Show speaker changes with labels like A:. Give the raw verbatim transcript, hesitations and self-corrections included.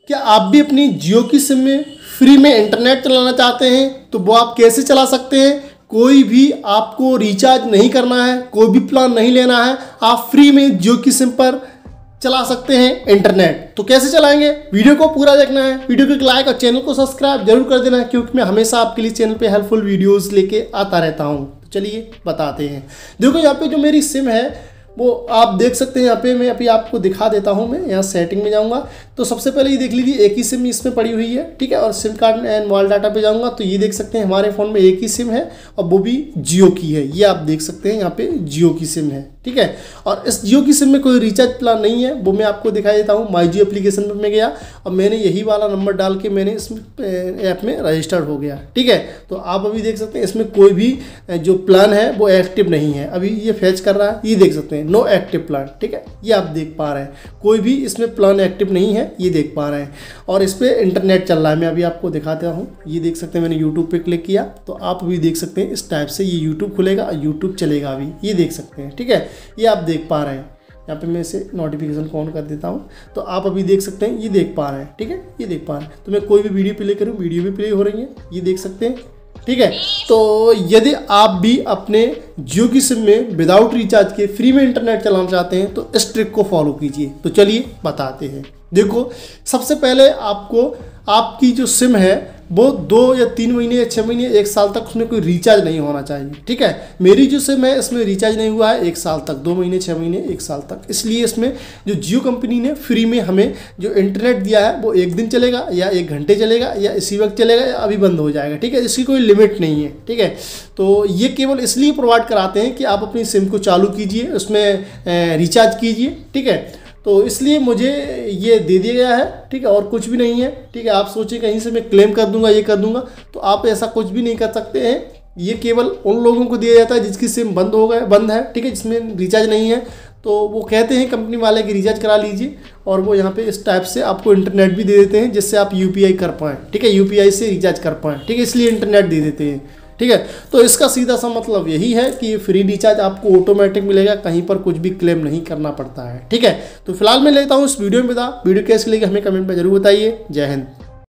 A: क्या आप भी अपनी जियो की सिम में फ्री में इंटरनेट चलाना चाहते हैं? तो वो आप कैसे चला सकते हैं? कोई भी आपको रिचार्ज नहीं करना है, कोई भी प्लान नहीं लेना है, आप फ्री में जियो की सिम पर चला सकते हैं इंटरनेट। तो कैसे चलाएंगे, वीडियो को पूरा देखना है, वीडियो को एक लाइक और चैनल को सब्सक्राइब जरूर कर देना है, क्योंकि मैं हमेशा आपके लिए चैनल पे हेल्पफुल वीडियोस लेके आता रहता हूं। तो चलिए बताते हैं। देखो यहाँ पे जो मेरी सिम है वो आप देख सकते हैं। यहाँ पे मैं अभी आपको दिखा देता हूँ। मैं यहाँ सेटिंग में जाऊँगा तो सबसे पहले ये देख लीजिए, एक ही सिम इसमें पड़ी हुई है, ठीक है। और sim card and mobile data पे जाऊँगा तो ये देख सकते हैं हमारे फ़ोन में एक ही सिम है और वो भी जियो की है। ये आप देख सकते हैं यहाँ पे जियो की सिम है, ठीक है। और इस जियो की सिम में कोई रिचार्ज प्लान नहीं है, वो मैं आपको दिखाई देता हूँ। माई जियो एप्लीकेशन पर मैं गया और मैंने यही वाला नंबर डाल के मैंने इस ऐप में रजिस्टर्ड हो गया, ठीक है। तो आप अभी देख सकते हैं इसमें कोई भी जो प्लान है वो एक्टिव नहीं है। अभी ये फैच कर रहा है, ये देख सकते हैं नो एक्टिव प्लान, ठीक है। ये आप देख पा रहे हैं कोई भी इसमें प्लान एक्टिव नहीं है, ये देख पा रहे हैं। और इस पर इंटरनेट चल रहा है। मैं अभी आपको दिखाता हूँ। ये देख सकते हैं मैंने यूट्यूब पे क्लिक किया तो आप भी देख सकते हैं इस टाइप से ये यूट्यूब खुलेगा और यूट्यूब चलेगा अभी, ये देख सकते हैं, ठीक है। ये आप देख पा रहे हैं। यहाँ पे मैं इसे नोटिफिकेशन को ऑन कर देता हूँ तो आप अभी देख सकते हैं, ये देख पा रहे हैं, ठीक है। ये देख पा रहे हैं। तो मैं कोई भी वीडियो प्ले करूँ, वीडियो भी प्ले हो रही है, ये देख सकते हैं, ठीक है। तो यदि आप भी अपने जियो की सिम में विदाउट रिचार्ज के फ्री में इंटरनेट चलाना चाहते हैं तो इस ट्रिक को फॉलो कीजिए। तो चलिए बताते हैं। देखो सबसे पहले आपको आपकी जो सिम है वो दो या तीन महीने या छः महीने एक साल तक उसमें कोई रिचार्ज नहीं होना चाहिए, ठीक है। मेरी जो सिम है इसमें रिचार्ज नहीं हुआ है एक साल तक, दो महीने छः महीने एक साल तक। इसलिए इसमें जो जियो कंपनी ने फ्री में हमें जो इंटरनेट दिया है वो एक दिन चलेगा या एक घंटे चलेगा या इसी वक्त चलेगा या अभी बंद हो जाएगा, ठीक है। इसकी कोई लिमिट नहीं है, ठीक है। तो ये केवल इसलिए प्रोवाइड कराते हैं कि आप अपनी सिम को चालू कीजिए, उसमें रिचार्ज कीजिए, ठीक है। तो इसलिए मुझे ये दे दिया गया है, ठीक है। और कुछ भी नहीं है, ठीक है। आप सोचिए कहीं से मैं क्लेम कर दूंगा, ये कर दूंगा, तो आप ऐसा कुछ भी नहीं कर सकते हैं। ये केवल उन लोगों को दिया जाता है जिसकी सिम बंद हो गए बंद है, ठीक है, जिसमें रिचार्ज नहीं है। तो वो कहते हैं कंपनी वाले कि रिचार्ज करा लीजिए और वो यहाँ पे इस टाइप से आपको इंटरनेट भी दे देते हैं जिससे आप यूपीआई कर पाएँ, ठीक है। यूपीआई से रिचार्ज कर पाएँ, ठीक है। इसलिए इंटरनेट दे देते हैं, ठीक है। तो इसका सीधा सा मतलब यही है कि ये फ्री रिचार्ज आपको ऑटोमेटिक मिलेगा, कहीं पर कुछ भी क्लेम नहीं करना पड़ता है, ठीक है। तो फिलहाल मैं लेता हूँ इस वीडियो में विदा। वीडियो कैसी लगी हमें कमेंट में जरूर बताइए। जय हिंद।